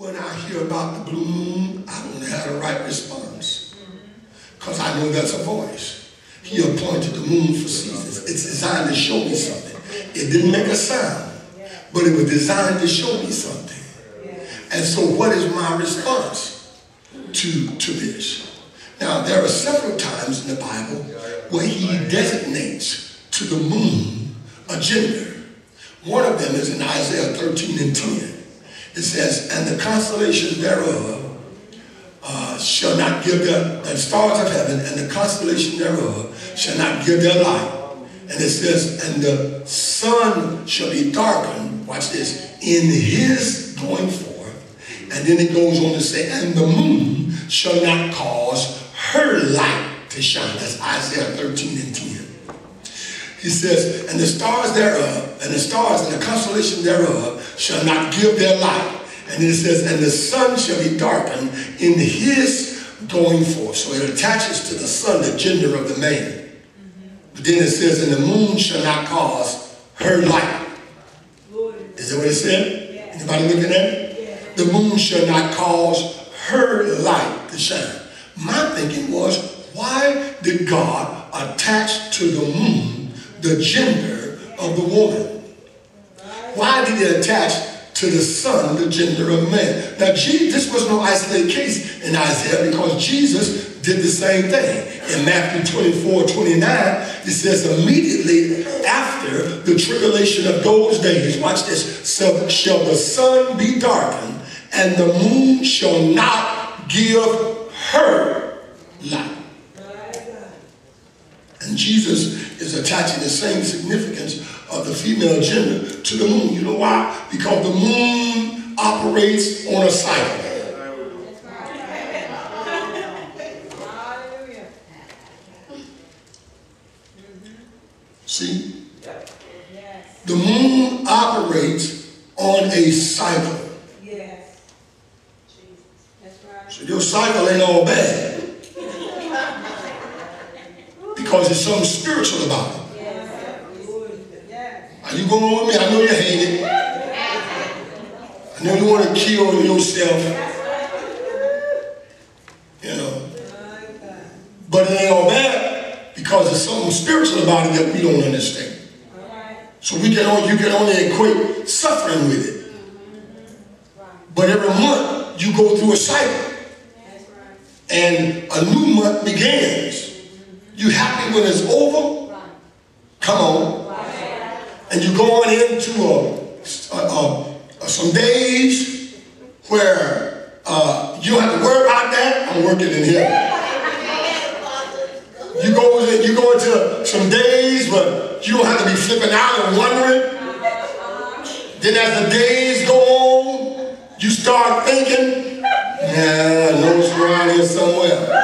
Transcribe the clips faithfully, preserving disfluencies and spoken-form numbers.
when I hear about the blue moon, I don't have the right response. Because I know that's a voice. He appointed the moon for seasons. It's designed to show me something. It didn't make a sound, but it was designed to show me something. And so what is my response to, to this? Now, there are several times in the Bible where he designates to the moon a gender. One of them is in Isaiah thirteen and ten. It says, and the constellations thereof uh, shall not give their, the stars of heaven and the constellation thereof shall not give their light. And it says, and the sun shall be darkened, watch this, in his going forth. And then it goes on to say, and the moon shall not cause her light to shine. That's Isaiah thirteen and ten. He says, and the stars thereof, and the stars and the constellation thereof shall not give their light. And it says, and the sun shall be darkened in his going forth. So it attaches to the sun the gender of the man. Mm-hmm. But then it says, and the moon shall not cause her light. Is that what it said? Yeah. Anybody looking at it? Yeah. The moon shall not cause her light to shine. My thinking was, why did God attach to the moon the gender of the woman? Why did he attach to the son the gender of man? Now, this was no isolated case in Isaiah, because Jesus did the same thing. In Matthew twenty-four, twenty-nine, it says, immediately after the tribulation of those days, watch this, so shall the sun be darkened, and the moon shall not give her light. And Jesus is attaching the same significance of the female gender to the moon. You know why? Because the moon operates on a cycle. See? The moon operates on a cycle. Yes. That's right. So your cycle ain't all bad. Because there's something spiritual about it. Yes. Are you going with me? I know you hate it. I know you want to kill yourself. You know. But it ain't all bad, because there's something spiritual about it that we don't understand. So we can only, you can only equate suffering with it. But every month you go through a cycle. And a new month begins. You happy when it's over? Come on. And you're going into a, a, a, a, some days where uh, you don't have to worry about that. I'm working in here. You go, you go into some days where you don't have to be flipping out and wondering. Then as the days go on, you start thinking, yeah, I know it's around here somewhere.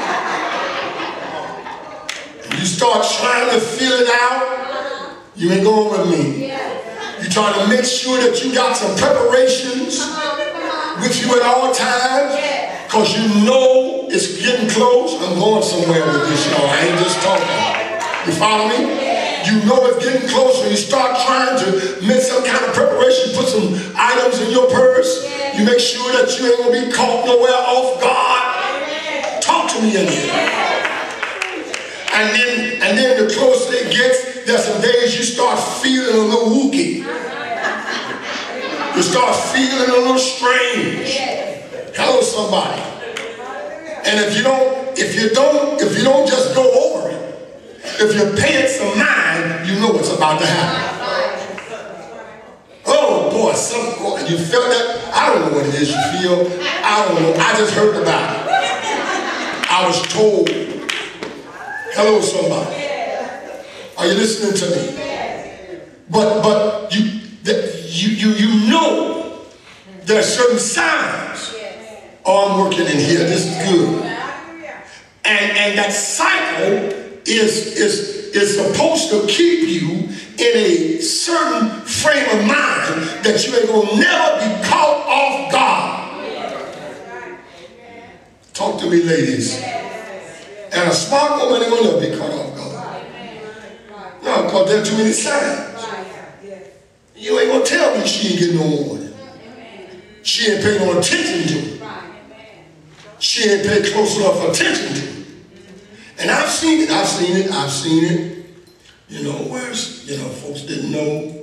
You start trying to fill it out, you ain't going with me. You're trying to make sure that you got some preparations with you at all times, because you know it's getting close. I'm going somewhere with this, y'all. I ain't just talking. You follow me? You know it's getting closer. You start trying to make some kind of preparation, put some items in your purse. You make sure that you ain't going to be caught nowhere off guard. Talk to me in here. And then, and then the closer it gets, there's some days you start feeling a little wooky. You start feeling a little strange. Hello, somebody. And if you don't, if you don't, if you don't just go over it, if you pay it some mind, you know what's about to happen. Oh boy, some, you felt that? I don't know what it is you feel. I don't know. I just heard about it. I was told. Hello, somebody. Are you listening to me? But but you the, you you you know there are certain signs. Oh, I'm working in here. This is good. And and that cycle is is is supposed to keep you in a certain frame of mind that you ain't gonna never be caught off guard. Talk to me, ladies. And a smart woman ain't gonna never be caught off guard. No, because there are too many signs. You ain't gonna tell me she ain't getting no warning. She ain't paid no attention to it. She ain't paid close enough attention to it. And I've seen it, I've seen it, I've seen it. You know, where's, you know, folks didn't know.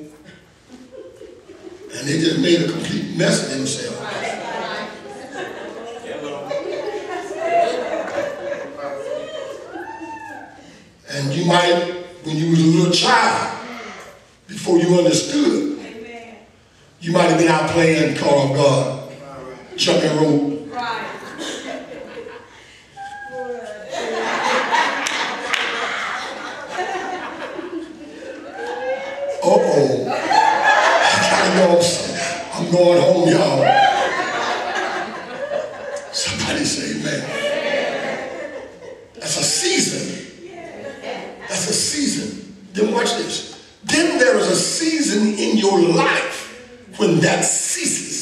And they just made a complete mess of themselves. And you might, when you was a little child, before you understood, you might have been out playing Call of God, jumping rope. Uh-oh. I know I'm going home, y'all. Somebody say, man. That's a season. That's a season. Then watch this. Then there is a season in your life when that ceases.